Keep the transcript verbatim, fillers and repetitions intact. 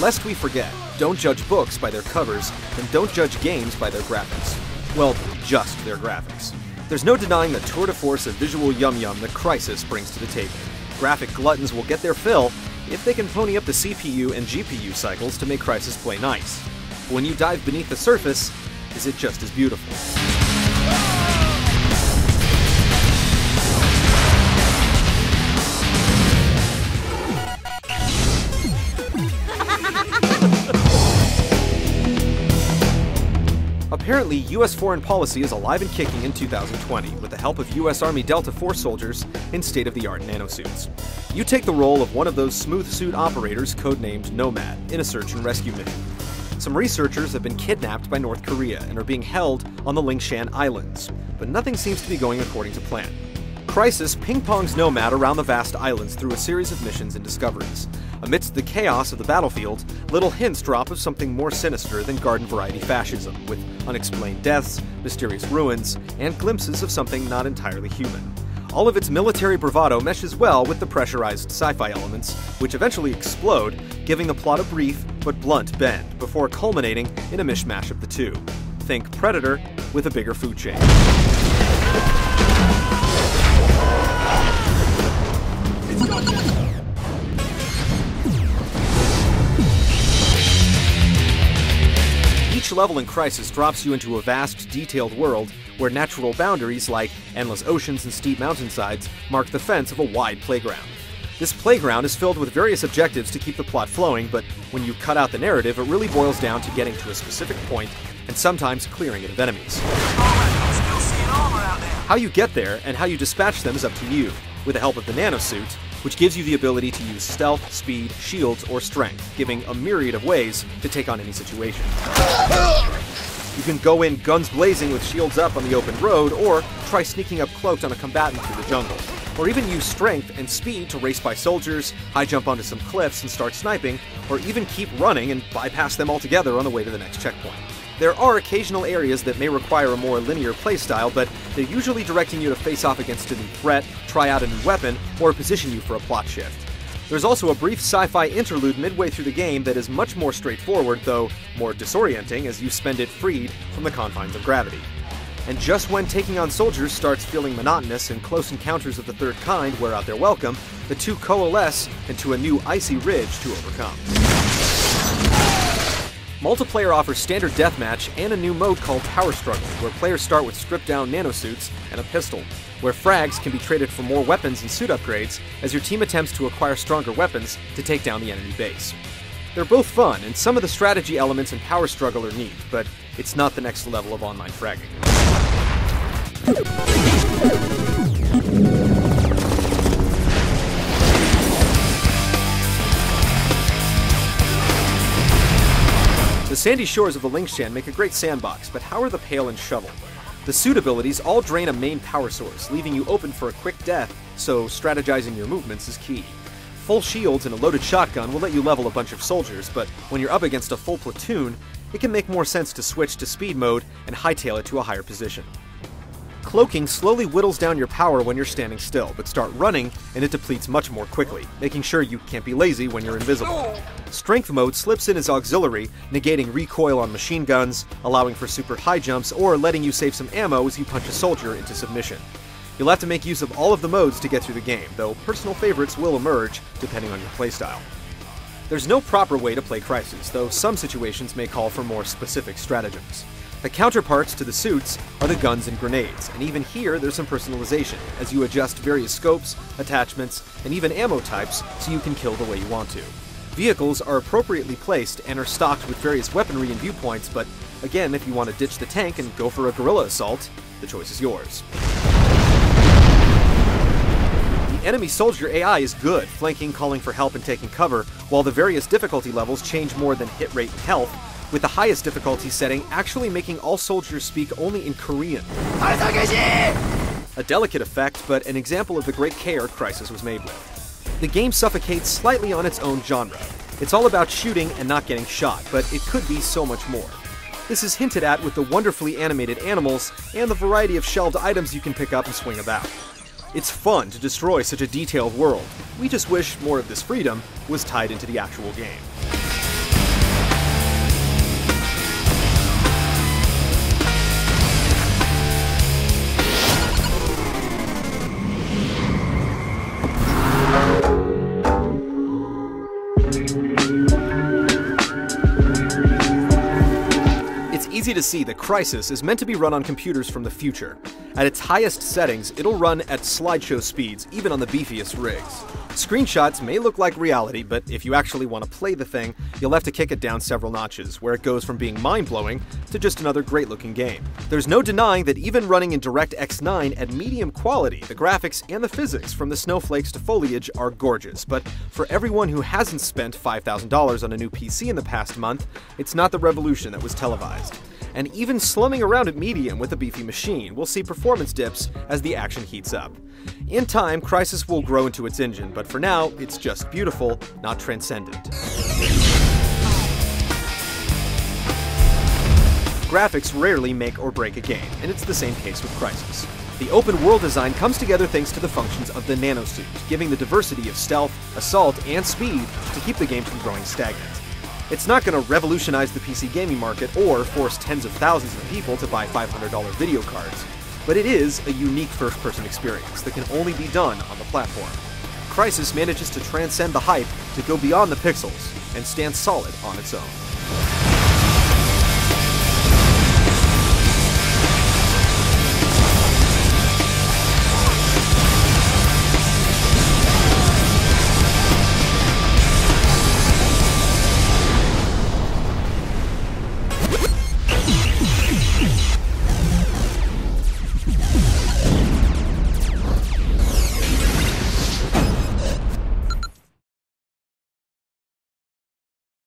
lest we forget, don't judge books by their covers, and don't judge games by their graphics. Well, just their graphics. There's no denying the tour de force of visual yum-yum that Crysis brings to the table. Graphic gluttons will get their fill if they can pony up the C P U and G P U cycles to make Crysis play nice. But when you dive beneath the surface, is it just as beautiful? Apparently, U S foreign policy is alive and kicking in two thousand twenty with the help of U S Army Delta Force soldiers in state-of-the-art nanosuits. You take the role of one of those smooth suit operators codenamed Nomad in a search and rescue mission. Some researchers have been kidnapped by North Korea and are being held on the Lingshan Islands, but nothing seems to be going according to plan. Crysis ping-pongs Nomad around the vast islands through a series of missions and discoveries. Amidst the chaos of the battlefield, little hints drop of something more sinister than garden-variety fascism, with unexplained deaths, mysterious ruins, and glimpses of something not entirely human. All of its military bravado meshes well with the pressurized sci-fi elements, which eventually explode, giving the plot a brief but blunt bend, before culminating in a mishmash of the two. Think Predator with a bigger food chain. Each level in Crysis drops you into a vast, detailed world where natural boundaries like endless oceans and steep mountainsides mark the fence of a wide playground. This playground is filled with various objectives to keep the plot flowing, but when you cut out the narrative, it really boils down to getting to a specific point and sometimes clearing it of enemies. How you get there and how you dispatch them is up to you, with the help of the nanosuit, which gives you the ability to use stealth, speed, shields, or strength, giving a myriad of ways to take on any situation. You can go in guns blazing with shields up on the open road, or try sneaking up cloaked on a combatant through the jungle. Or even use strength and speed to race by soldiers, high jump onto some cliffs and start sniping, or even keep running and bypass them altogether on the way to the next checkpoint. There are occasional areas that may require a more linear playstyle, but they're usually directing you to face off against a new threat, try out a new weapon, or position you for a plot shift. There's also a brief sci-fi interlude midway through the game that is much more straightforward, though more disorienting as you spend it freed from the confines of gravity. And just when taking on soldiers starts feeling monotonous and close encounters of the third kind wear out their welcome, the two coalesce into a new icy ridge to overcome. Multiplayer offers standard deathmatch and a new mode called Power Struggle, where players start with stripped-down nanosuits and a pistol, where frags can be traded for more weapons and suit upgrades as your team attempts to acquire stronger weapons to take down the enemy base. They're both fun, and some of the strategy elements in Power Struggle are neat, but it's not the next level of online fragging. The sandy shores of the Lingshan make a great sandbox, but how are the pail and shovel? The suit abilities all drain a main power source, leaving you open for a quick death, so strategizing your movements is key. Full shields and a loaded shotgun will let you level a bunch of soldiers, but when you're up against a full platoon, it can make more sense to switch to speed mode and hightail it to a higher position. Cloaking slowly whittles down your power when you're standing still, but start running and it depletes much more quickly, making sure you can't be lazy when you're invisible. Strength mode slips in as auxiliary, negating recoil on machine guns, allowing for super high jumps, or letting you save some ammo as you punch a soldier into submission. You'll have to make use of all of the modes to get through the game, though personal favorites will emerge depending on your playstyle. There's no proper way to play Crysis, though some situations may call for more specific stratagems. The counterparts to the suits are the guns and grenades, and even here there's some personalization, as you adjust various scopes, attachments, and even ammo types so you can kill the way you want to. Vehicles are appropriately placed and are stocked with various weaponry and viewpoints, but again, if you want to ditch the tank and go for a guerrilla assault, the choice is yours. The enemy soldier A I is good, flanking, calling for help, and taking cover, while the various difficulty levels change more than hit rate and health, with the highest difficulty setting actually making all soldiers speak only in Korean. A delicate effect, but an example of the great care Crysis was made with. The game suffocates slightly on its own genre. It's all about shooting and not getting shot, but it could be so much more. This is hinted at with the wonderfully animated animals and the variety of shelved items you can pick up and swing about. It's fun to destroy such a detailed world. We just wish more of this freedom was tied into the actual game. easy to see that Crysis is meant to be run on computers from the future. At its highest settings, it'll run at slideshow speeds, even on the beefiest rigs. Screenshots may look like reality, but if you actually want to play the thing, you'll have to kick it down several notches, where it goes from being mind-blowing to just another great-looking game. There's no denying that even running in DirectX nine at medium quality, the graphics and the physics from the snowflakes to foliage are gorgeous, but for everyone who hasn't spent five thousand dollars on a new P C in the past month, it's not the revolution that was televised. And even slumming around at medium with a beefy machine will see performance dips as the action heats up. In time, Crysis will grow into its engine, but for now, it's just beautiful, not transcendent. Graphics rarely make or break a game, and it's the same case with Crysis. The open world design comes together thanks to the functions of the nanosuit, giving the diversity of stealth, assault, and speed to keep the game from growing stagnant. It's not going to revolutionize the P C gaming market or force tens of thousands of people to buy five hundred dollar video cards, but it is a unique first-person experience that can only be done on the platform. Crysis manages to transcend the hype to go beyond the pixels and stand solid on its own.